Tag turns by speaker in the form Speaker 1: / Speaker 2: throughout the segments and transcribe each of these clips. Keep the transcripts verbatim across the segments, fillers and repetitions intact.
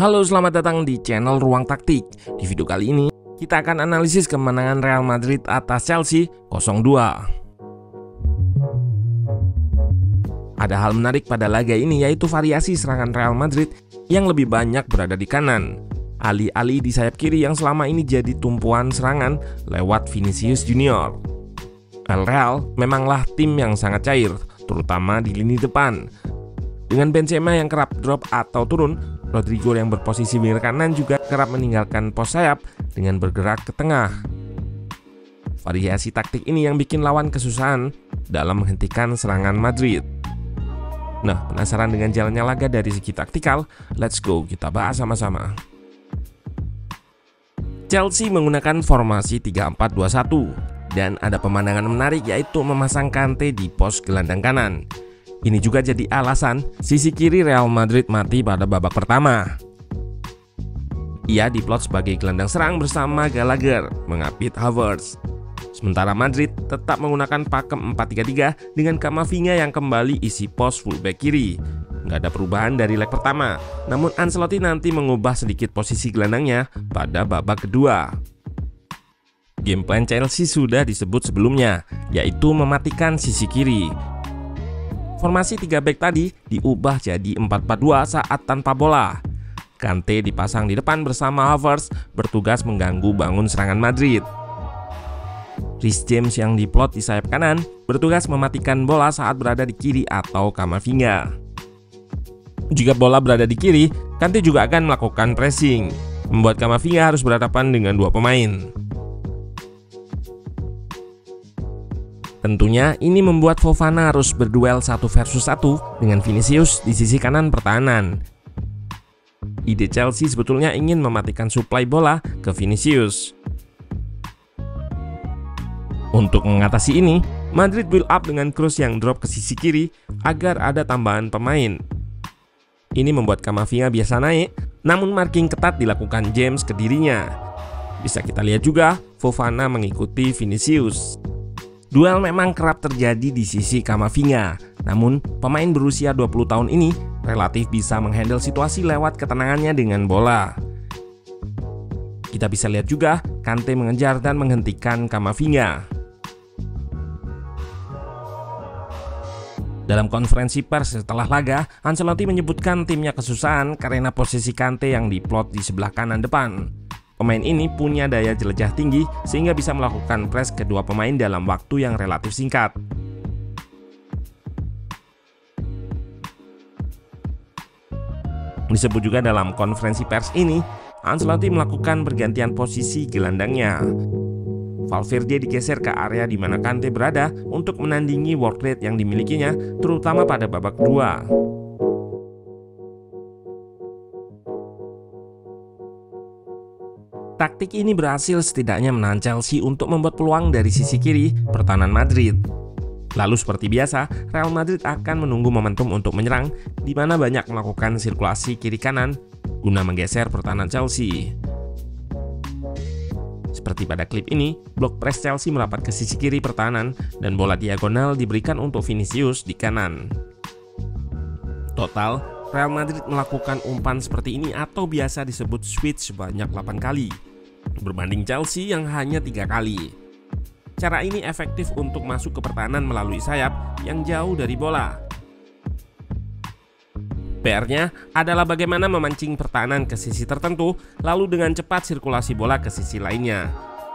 Speaker 1: Halo, selamat datang di channel Ruang Taktik. Di video kali ini kita akan analisis kemenangan Real Madrid atas Chelsea nol dua. Ada hal menarik pada laga ini, yaitu variasi serangan Real Madrid yang lebih banyak berada di kanan, alih-alih di sayap kiri yang selama ini jadi tumpuan serangan lewat Vinicius Junior. El Real memanglah tim yang sangat cair, terutama di lini depan. Dengan Benzema yang kerap drop atau turun, Rodrigo yang berposisi winger kanan juga kerap meninggalkan pos sayap dengan bergerak ke tengah. Variasi taktik ini yang bikin lawan kesusahan dalam menghentikan serangan Madrid. Nah, penasaran dengan jalannya laga dari segi taktikal? Let's go, kita bahas sama-sama. Chelsea menggunakan formasi tiga empat dua satu dan ada pemandangan menarik, yaitu memasang Kante di pos gelandang kanan. Ini juga jadi alasan sisi kiri Real Madrid mati pada babak pertama. Ia diplot sebagai gelandang serang bersama Gallagher mengapit Havertz. Sementara Madrid tetap menggunakan pakem empat tiga tiga dengan Camavinga yang kembali isi pos fullback kiri. Nggak ada perubahan dari leg pertama, namun Ancelotti nanti mengubah sedikit posisi gelandangnya pada babak kedua. Game plan Chelsea sudah disebut sebelumnya, yaitu mematikan sisi kiri. Formasi tiga back tadi diubah jadi empat empat dua saat tanpa bola. Kante dipasang di depan bersama Havertz bertugas mengganggu bangun serangan Madrid. Reece James yang diplot di sayap kanan bertugas mematikan bola saat berada di kiri atau Camavinga. Jika bola berada di kiri, Kante juga akan melakukan pressing, membuat Camavinga harus berhadapan dengan dua pemain. Tentunya ini membuat Fofana harus berduel satu versus satu dengan Vinicius di sisi kanan pertahanan. Ide Chelsea sebetulnya ingin mematikan suplai bola ke Vinicius. Untuk mengatasi ini, Madrid build up dengan cross yang drop ke sisi kiri agar ada tambahan pemain. Ini membuat Camavinga biasa naik, namun marking ketat dilakukan James ke dirinya. Bisa kita lihat juga Fofana mengikuti Vinicius. Duel memang kerap terjadi di sisi Camavinga, namun pemain berusia dua puluh tahun ini relatif bisa menghandle situasi lewat ketenangannya dengan bola. Kita bisa lihat juga Kante mengejar dan menghentikan Camavinga. Dalam konferensi pers setelah laga, Ancelotti menyebutkan timnya kesusahan karena posisi Kante yang diplot di sebelah kanan depan. Pemain ini punya daya jelajah tinggi sehingga bisa melakukan press kedua pemain dalam waktu yang relatif singkat. Disebut juga dalam konferensi pers ini, Ancelotti melakukan pergantian posisi gelandangnya. Valverde digeser ke area di mana Kante berada untuk menandingi work rate yang dimilikinya, terutama pada babak kedua. Taktik ini berhasil setidaknya menahan Chelsea untuk membuat peluang dari sisi kiri pertahanan Madrid. Lalu seperti biasa, Real Madrid akan menunggu momentum untuk menyerang, di mana banyak melakukan sirkulasi kiri kanan guna menggeser pertahanan Chelsea. Seperti pada klip ini, blok press Chelsea merapat ke sisi kiri pertahanan dan bola diagonal diberikan untuk Vinicius di kanan. Total, Real Madrid melakukan umpan seperti ini atau biasa disebut switch sebanyak delapan kali, berbanding Chelsea yang hanya tiga kali. Cara ini efektif untuk masuk ke pertahanan melalui sayap yang jauh dari bola. P R-nya adalah bagaimana memancing pertahanan ke sisi tertentu, lalu dengan cepat sirkulasi bola ke sisi lainnya.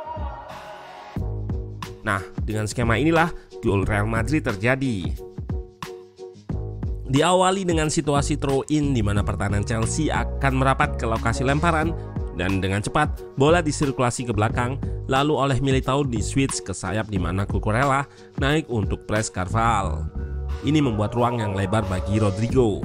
Speaker 1: Nah, dengan skema inilah gol Real Madrid terjadi. Diawali dengan situasi throw-in di mana pertahanan Chelsea akan merapat ke lokasi lemparan dan dengan cepat bola disirkulasi ke belakang, lalu oleh Militao di switch ke sayap di mana Cucurella naik untuk press Carvajal. Ini membuat ruang yang lebar bagi Rodrigo.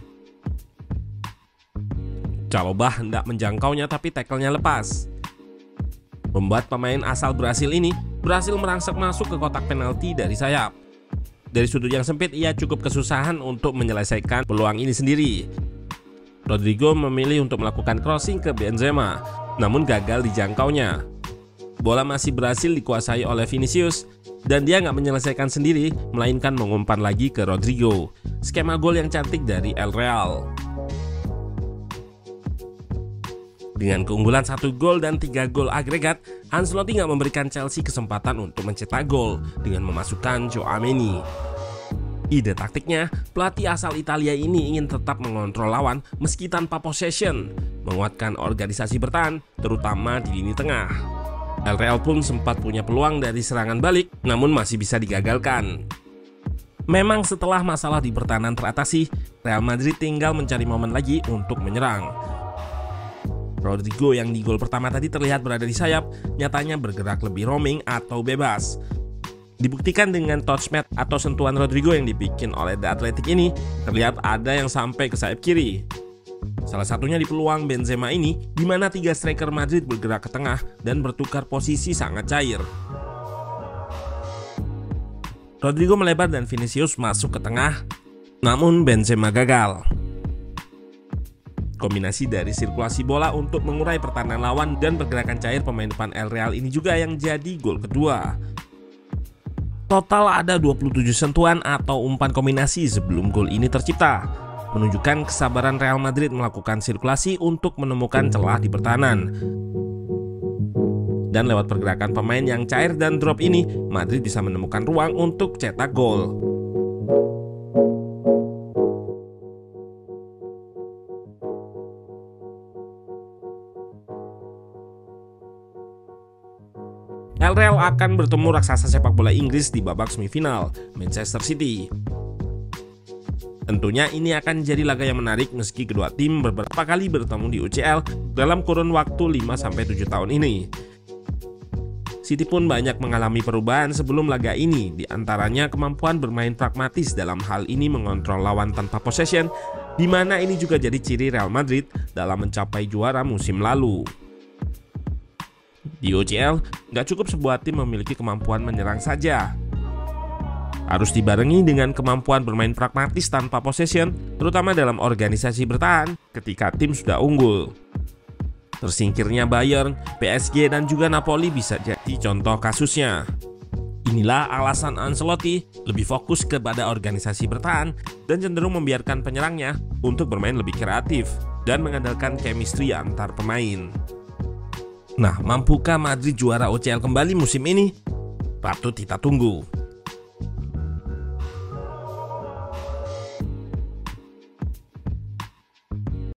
Speaker 1: Chalobah hendak menjangkaunya tapi tackle-nya lepas, membuat pemain asal Brasil ini berhasil merangsek masuk ke kotak penalti dari sayap. Dari sudut yang sempit, ia cukup kesusahan untuk menyelesaikan peluang ini sendiri. Rodrigo memilih untuk melakukan crossing ke Benzema, namun gagal dijangkaunya. Bola masih berhasil dikuasai oleh Vinicius, dan dia nggak menyelesaikan sendiri, melainkan mengumpan lagi ke Rodrigo. Skema gol yang cantik dari El Real. Dengan keunggulan satu gol dan tiga gol agregat, Ancelotti nggak memberikan Chelsea kesempatan untuk mencetak gol dengan memasukkan Tchouaméni. Ide taktiknya, pelatih asal Italia ini ingin tetap mengontrol lawan meski tanpa possession, menguatkan organisasi bertahan, terutama di lini tengah. El Real pun sempat punya peluang dari serangan balik, namun masih bisa digagalkan. Memang setelah masalah di pertahanan teratasi, Real Madrid tinggal mencari momen lagi untuk menyerang. Rodrigo yang di gol pertama tadi terlihat berada di sayap, nyatanya bergerak lebih roaming atau bebas. Dibuktikan dengan touchmat atau sentuhan Rodrigo yang dibikin oleh The Athletic ini, terlihat ada yang sampai ke sayap kiri. Salah satunya di peluang Benzema ini, di mana tiga striker Madrid bergerak ke tengah dan bertukar posisi sangat cair. Rodrigo melebar dan Vinicius masuk ke tengah, namun Benzema gagal. Kombinasi dari sirkulasi bola untuk mengurai pertahanan lawan dan pergerakan cair pemain depan El Real ini juga yang jadi gol kedua. Total ada dua puluh tujuh sentuhan atau umpan kombinasi sebelum gol ini tercipta, menunjukkan kesabaran Real Madrid melakukan sirkulasi untuk menemukan celah di pertahanan. Dan lewat pergerakan pemain yang cair dan drop ini, Madrid bisa menemukan ruang untuk cetak gol. El Real akan bertemu raksasa sepak bola Inggris di babak semifinal, Manchester City. Tentunya ini akan jadi laga yang menarik meski kedua tim beberapa kali bertemu di U C L dalam kurun waktu lima sampai tujuh tahun ini. City pun banyak mengalami perubahan sebelum laga ini, di antaranya kemampuan bermain pragmatis dalam hal ini mengontrol lawan tanpa possession, di mana ini juga jadi ciri Real Madrid dalam mencapai juara musim lalu. Di U C L, nggak cukup sebuah tim memiliki kemampuan menyerang saja. Harus dibarengi dengan kemampuan bermain pragmatis tanpa possession, terutama dalam organisasi bertahan ketika tim sudah unggul. Tersingkirnya Bayern, P S G, dan juga Napoli bisa jadi contoh kasusnya. Inilah alasan Ancelotti lebih fokus kepada organisasi bertahan dan cenderung membiarkan penyerangnya untuk bermain lebih kreatif dan mengandalkan chemistry antar pemain. Nah, mampukah Madrid juara U C L kembali musim ini? Patut kita tunggu.